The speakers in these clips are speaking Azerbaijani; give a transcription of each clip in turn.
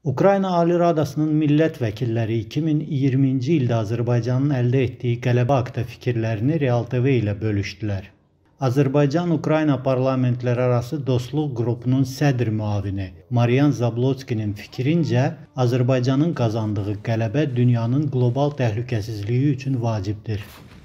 Ukrayna Ali Radasının millət vəkilləri 2020-ci ildə Azərbaycanın əldə etdiyi qələbə haqqında fikirlərini Real TV ilə bölüşdülər. Azərbaycan-Ukrayna parlamentlərarası dostluq qrupunun sədr müavini Marian Zablotskinin fikrincə, Azərbaycanın qazandığı qələbə dünyanın qlobal təhlükəsizliyi üçün vacibdir.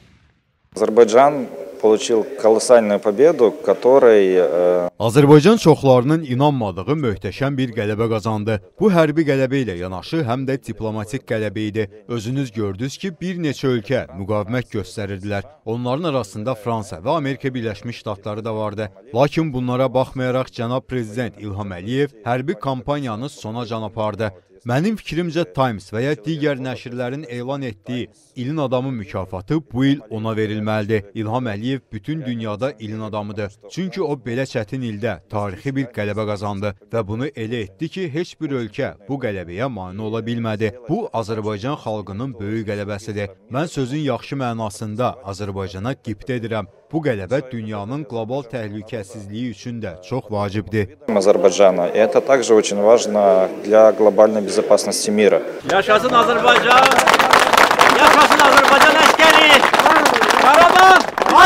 Azərbaycan получил колоссальную победу, которой Azərbaycan çoxlarının inanmadığı möhtəşəm bir qələbə qazandı. Bu hərbi qələbə ilə yanaşı həm də diplomatik qələbə idi. Özünüz gördünüz ki, bir neçə ölkə müqavimət göstərirdilər. Onların arasında Fransa və Amerika Birləşmiş Ştatları da vardı. Lakin bunlara baxmayaraq cənab prezident İlham Əliyev hərbi kampaniyanı sona can apardı. Mənim fikrimcə Times və ya digər nəşrlərin elan etdiyi ilin adamı mükafatı bu il ona verilməlidir. İlham Əliyev bütün dünyada ilin adamıdır. Çünki o belə çətin ildə tarixi bir qələbə qazandı və bunu elə etdi ki, heç bir ölkə bu qələbəyə mane ola bilmədi. Bu, Azərbaycan xalqının böyük qələbəsidir. Mən sözün yaxşı mənasında Azərbaycana qibtə edirəm. Bu qələbə dünyanın qlobal təhlükəsizliyi üçün də çox vacibdir. Azərbaycana. Это также очень важно для глобальной безопасности мира. Yaşasın Azərbaycan! Yaşasın Azərbaycan əskəri! Qarabağ!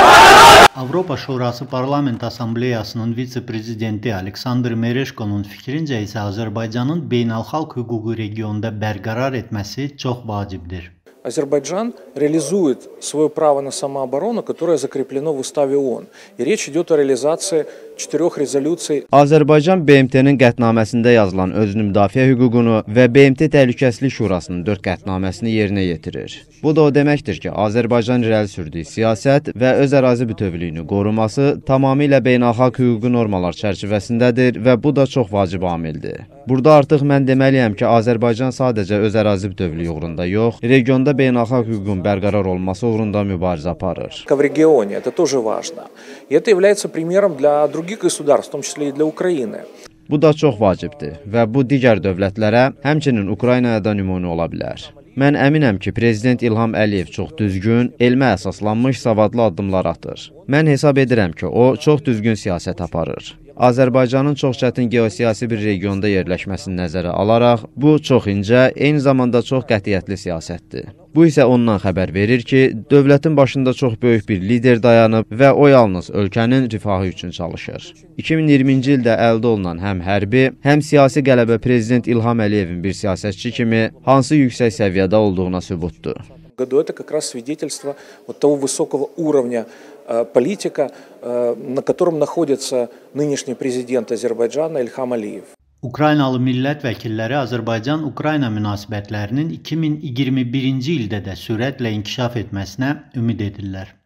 Avropa Şurası Parlament Assambleyasının vitse-prezidenti Aleksandr Mereşkonun fikrincə isə Azərbaycanın beynəlxalq hüququ regionda bərqərar etməsi çox vacibdir. Азербайджан реализует свое право на самооборону, которое закреплено в Уставе ООН. И речь идет о реализации 4 резолюций. Azərbaycan BMT-nin qətnaməsində yazılan özünü müdafiə hüququnu və BMT Təhlükəsizlik Şurasının 4 qətnaməsini yerinə yetirir. Bu da o deməkdir ki, Azərbaycan irəli sürdüyü siyasət və öz ərazi bütövlüyünü qoruması tamamilə beynəlxalq hüquqi normalar çərçivəsindədir və bu da çox vacib amildir. Burada artıq mən deməliyəm ki, Azərbaycan sadəcə öz ərazi bütövlüyü uğrunda yox, regionda beynəlxalq hüququn bərqərar olması uğrunda mübarizə aparır. В регионе это тоже важно. И это является примером для других государств, в том числе и для Украины. Bu da çox vacibdir və bu digər dövlətlərə, həmçinin Ukraynaya da nümunə ola bilər. Mən əminəm ki, Prezident İlham Əliyev çox düzgün, elmə əsaslanmış savadlı addımlar atır. Mən hesab edirəm ki, o çox düzgün siyasət aparır. Azərbaycanın çox çətin geosiyasi bir regionda yerləşməsini nəzərə alaraq, bu çox incə, eyni zamanda çox qətiyyətli siyasətdir. Bu isə ondan xəbər verir ki, dövlətin başında çox böyük bir lider dayanıb və o yalnız ölkənin rifahı üçün çalışır. 2020-ci ildə əldə olunan həm hərbi, həm siyasi qələbə Prezident İlham Əliyevin bir siyasətçi kimi hansı yüksək səviyyədə olduğuna sübutdur. Это как раз свидетельство вот того высокого уровня политика, на котором находится нынешний президент Азербайджана Ильхам Алиев. Ukraynalı millət vəkilləri Azərbaycan-Ukrayna münasibətlərinin 2021-ci ildə də sürətlə inkişaf etməsinə ümid edirlər.